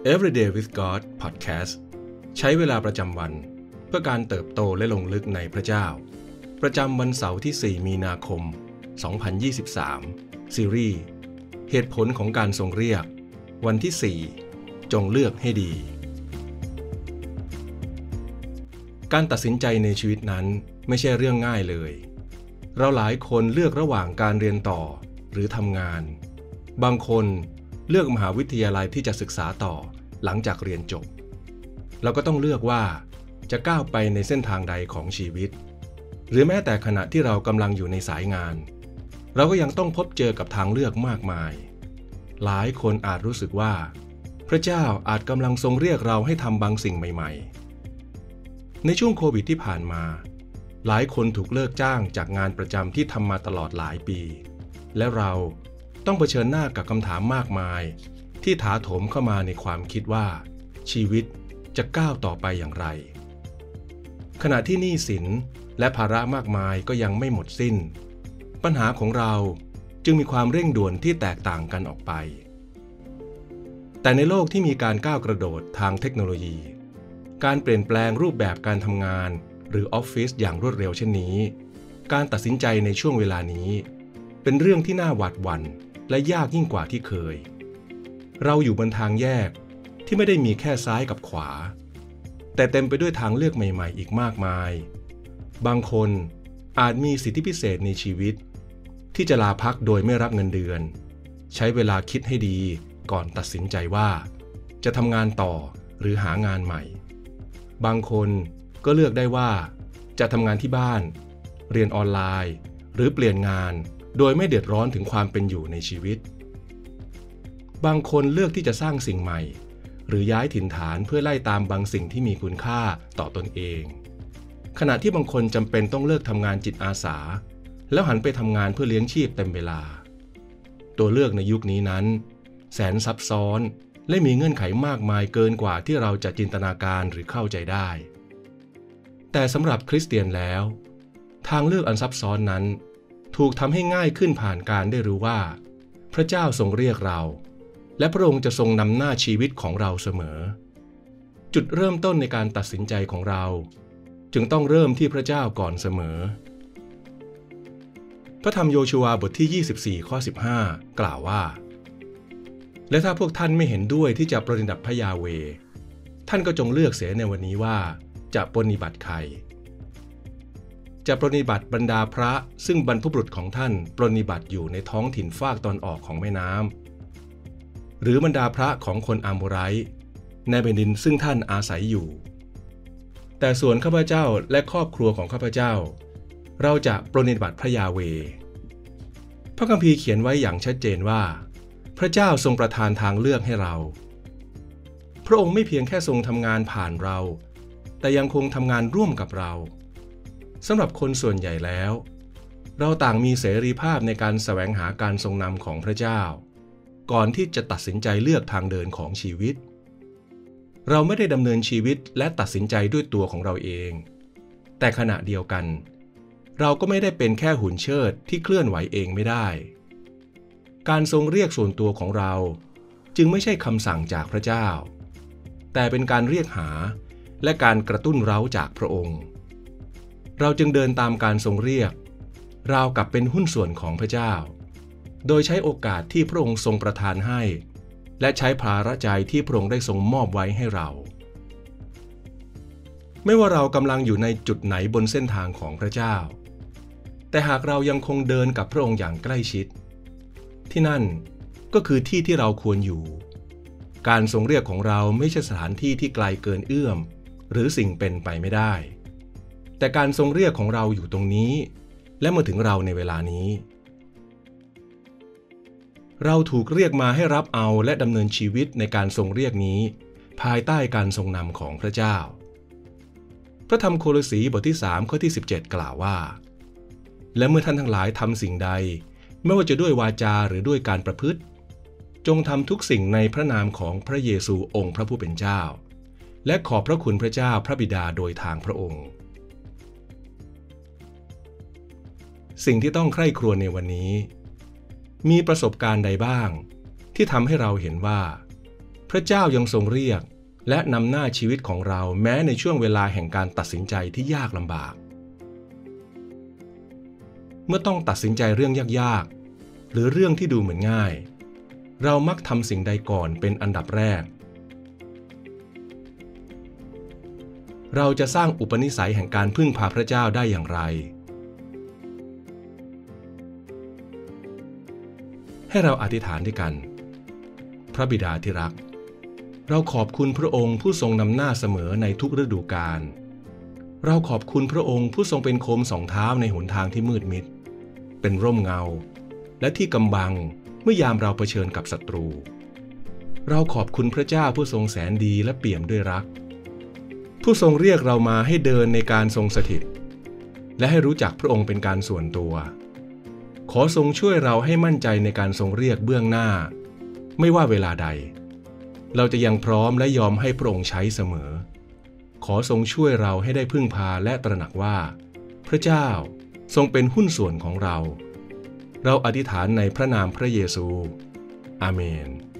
Everyday with God Podcast ใช้เวลาประจำวันเพื่อการเติบโตและลงลึกในพระเจ้าประจำวันเสาร์ที่ 4 มีนาคม 2023 ซีรีส์เหตุผลของการทรงเรียกวันที่ 4 จงเลือกให้ดีการตัดสินใจในชีวิตนั้นไม่ใช่เรื่องง่ายเลยเราหลายคนเลือกระหว่างการเรียนต่อหรือทำงานบางคนเลือกมหาวิทยาลัยที่จะศึกษาต่อหลังจากเรียนจบเราก็ต้องเลือกว่าจะก้าวไปในเส้นทางใดของชีวิตหรือแม้แต่ขณะที่เรากำลังอยู่ในสายงานเราก็ยังต้องพบเจอกับทางเลือกมากมายหลายคนอาจรู้สึกว่าพระเจ้าอาจกำลังทรงเรียกเราให้ทำบางสิ่งใหม่ๆในช่วงโควิดที่ผ่านมาหลายคนถูกเลิกจ้างจากงานประจำที่ทำมาตลอดหลายปีและเราต้องเผชิญหน้ากับคำถามมากมายที่ถาโถมเข้ามาในความคิดว่าชีวิตจะก้าวต่อไปอย่างไรขณะที่หนี้สินและภาระมากมายก็ยังไม่หมดสิ้นปัญหาของเราจึงมีความเร่งด่วนที่แตกต่างกันออกไปแต่ในโลกที่มีการก้าวกระโดดทางเทคโนโลยีการเปลี่ยนแปลงรูปแบบการทำงานหรือออฟฟิศอย่างรวดเร็วเช่นนี้การตัดสินใจในช่วงเวลานี้เป็นเรื่องที่น่าหวาดหวั่นและยากยิ่งกว่าที่เคยเราอยู่บนทางแยกที่ไม่ได้มีแค่ซ้ายกับขวาแต่เต็มไปด้วยทางเลือกใหม่ๆอีกมากมายบางคนอาจมีสิทธิพิเศษในชีวิตที่จะลาพักโดยไม่รับเงินเดือนใช้เวลาคิดให้ดีก่อนตัดสินใจว่าจะทำงานต่อหรือหางานใหม่บางคนก็เลือกได้ว่าจะทำงานที่บ้านเรียนออนไลน์หรือเปลี่ยนงานโดยไม่เดือดร้อนถึงความเป็นอยู่ในชีวิตบางคนเลือกที่จะสร้างสิ่งใหม่หรือย้ายถิ่นฐานเพื่อไล่ตามบางสิ่งที่มีคุณค่าต่อตนเองขณะที่บางคนจำเป็นต้องเลิกทำงานจิตอาสาแล้วหันไปทำงานเพื่อเลี้ยงชีพเต็มเวลาตัวเลือกในยุคนี้นั้นแสนซับซ้อนและมีเงื่อนไขมากมายเกินกว่าที่เราจะจินตนาการหรือเข้าใจได้แต่สำหรับคริสเตียนแล้วทางเลือกอันซับซ้อนนั้นถูกทำให้ง่ายขึ้นผ่านการได้รู้ว่าพระเจ้าทรงเรียกเราและพระองค์จะทรงนำหน้าชีวิตของเราเสมอจุดเริ่มต้นในการตัดสินใจของเราจึงต้องเริ่มที่พระเจ้าก่อนเสมอพระธรรมโยชูวาบทที่24ข้อ15กล่าวว่าและถ้าพวกท่านไม่เห็นด้วยที่จะปรนนิบัติพระยาเวห์ท่านก็จงเลือกเสียในวันนี้ว่าจะปรนนิบัติใครจะปรนนิบัติบรรดาพระซึ่งบรรพบุรุษของท่านปรนนิบัติอยู่ในท้องถิ่นฟากตอนออกของแม่น้ำหรือบรรดาพระของคนอาโมไรต์ในแผ่นดินซึ่งท่านอาศัยอยู่แต่ส่วนข้าพเจ้าและครอบครัวของข้าพเจ้าเราจะปรนนิบัติพระยาเวห์พระคัมภีร์เขียนไว้อย่างชัดเจนว่าพระเจ้าทรงประทานทางเลือกให้เราพระองค์ไม่เพียงแค่ทรงทำงานผ่านเราแต่ยังคงทำงานร่วมกับเราสำหรับคนส่วนใหญ่แล้วเราต่างมีเสรีภาพในการแสวงหาการทรงนำของพระเจ้าก่อนที่จะตัดสินใจเลือกทางเดินของชีวิตเราไม่ได้ดำเนินชีวิตและตัดสินใจด้วยตัวของเราเองแต่ขณะเดียวกันเราก็ไม่ได้เป็นแค่หุ่นเชิดที่เคลื่อนไหวเองไม่ได้การทรงเรียกส่วนตัวของเราจึงไม่ใช่คำสั่งจากพระเจ้าแต่เป็นการเรียกหาและการกระตุ้นเร้าจากพระองค์เราจึงเดินตามการทรงเรียกราวกับเป็นหุ้นส่วนของพระเจ้าโดยใช้โอกาสที่พระองค์ทรงประทานให้และใช้ภาระใจที่พระองค์ได้ทรงมอบไว้ให้เราไม่ว่าเรากำลังอยู่ในจุดไหนบนเส้นทางของพระเจ้าแต่หากเรายังคงเดินกับพระองค์อย่างใกล้ชิดที่นั่นก็คือที่ที่เราควรอยู่การทรงเรียกของเราไม่ใช่สถานที่ที่ไกลเกินเอื้อมหรือสิ่งเป็นไปไม่ได้แต่การทรงเรียกของเราอยู่ตรงนี้และมาถึงเราในเวลานี้เราถูกเรียกมาให้รับเอาและดำเนินชีวิตในการทรงเรียกนี้ภายใต้การทรงนำของพระเจ้าพระธรรมโคโลสีบทที่3ข้อที่17กล่าวว่าและเมื่อท่านทั้งหลายทำสิ่งใดไม่ว่าจะด้วยวาจาหรือด้วยการประพฤติจงทำทุกสิ่งในพระนามของพระเยซูองค์พระผู้เป็นเจ้าและขอบพระคุณพระเจ้าพระบิดาโดยทางพระองค์สิ่งที่ต้องใคร่ครวญในวันนี้มีประสบการณ์ใดบ้างที่ทำให้เราเห็นว่าพพระเจ้ายังทรงเรียกและนำหน้าชีวิตของเราแม้ในช่วงเวลาแห่งการตัดสินใจที่ยากลำบากเมื่อต้องตัดสินใจเรื่องยากๆหรือเรื่องที่ดูเหมือนง่ายเรามักทำสิ่งใดก่อนเป็นอันดับแรกเราจะสร้างอุปนิสัยแห่งการพึ่งพาพระเจ้าได้อย่างไรให้เราอธิษฐานด้วยกันพระบิดาที่รักเราขอบคุณพระองค์ผู้ทรงนำหน้าเสมอในทุกฤดูกาลเราขอบคุณพระองค์ผู้ทรงเป็นโคมสองเท้าในหนทางที่มืดมิดเป็นร่มเงาและที่กำบังเมื่อยามเราเผชิญกับศัตรูเราขอบคุณพระเจ้าผู้ทรงแสนดีและเปี่ยมด้วยรักผู้ทรงเรียกเรามาให้เดินในการทรงสถิตและให้รู้จักพระองค์เป็นการส่วนตัวขอทรงช่วยเราให้มั่นใจในการทรงเรียกเบื้องหน้าไม่ว่าเวลาใดเราจะยังพร้อมและยอมให้พระองค์ใช้เสมอขอทรงช่วยเราให้ได้พึ่งพาและตระหนักว่าพระเจ้าทรงเป็นหุ้นส่วนของเราอธิษฐานในพระนามพระเยซูอาเมน